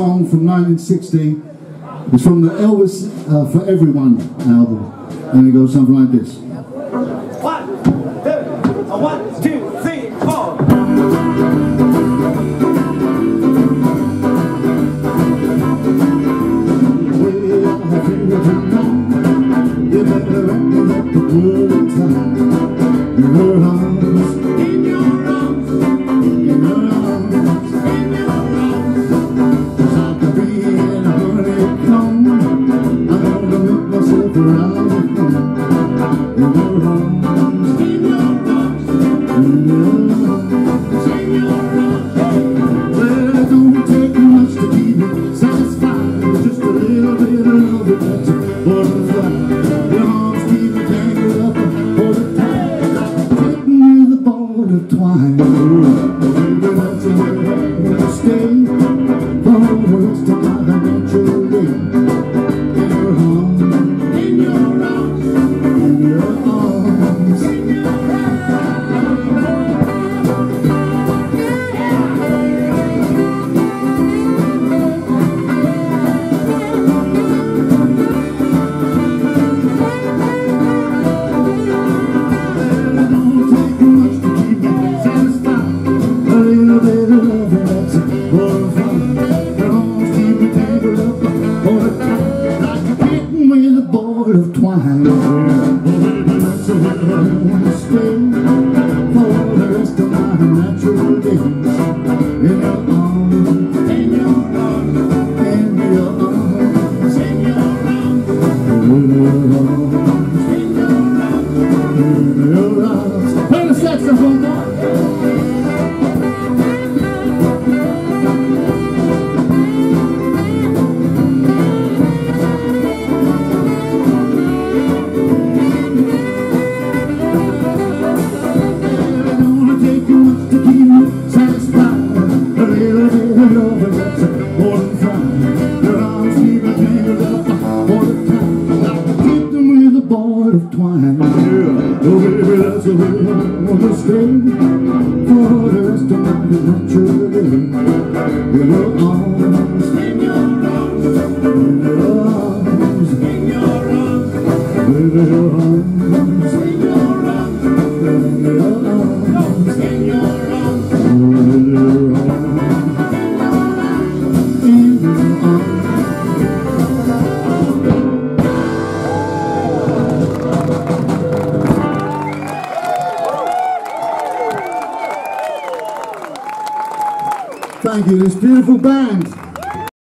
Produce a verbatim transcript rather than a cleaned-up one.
Song from nineteen sixty. It's from the Elvis uh, For Everyone album, and it goes something like this. One, two, one, two, three, four. Way I think that you know, you better recognize the good time. In your arms, In your arms, in your arms, in your arms. 'cause I could be in a honeycomb. I'm gonna make myself around with you. In your arms, In your arms, in your arms. in your arms. Well, it don't take much to keep me satisfied. Just a little bit of love that's a butterfly. Your arms keep me tangled up all the time, like a kitten with a ball of twine. Baby, that's the way I wanna stay for the rest of my natural day. In your arms, In your arms, in your arms. in your It don't take much to keep me satisfied. A little bit of love that's a butterfly. Your arms keep me tangled up all the time, like a kitten with a ball of twine. Oh, baby, that's the way I wanna stay for the rest of my natural days. In your arms, in your arms, in your arms, in your arms, in your arms, in your arms. in your arms. Play the saxophone, boy. It don't take much to keep me satisfied. A little bit of love that's more than fine. Your arms keep me tangled up all the time, like a kitten with a ball of twine. Yeah, oh baby, that's the way I wanna stay for the rest of my natural day. In your arms, In your arms, in your arms, in your arms, baby, your arms, in your arms, in your arms, in your arms. in your arms, in your arms. Thank you, this beautiful band.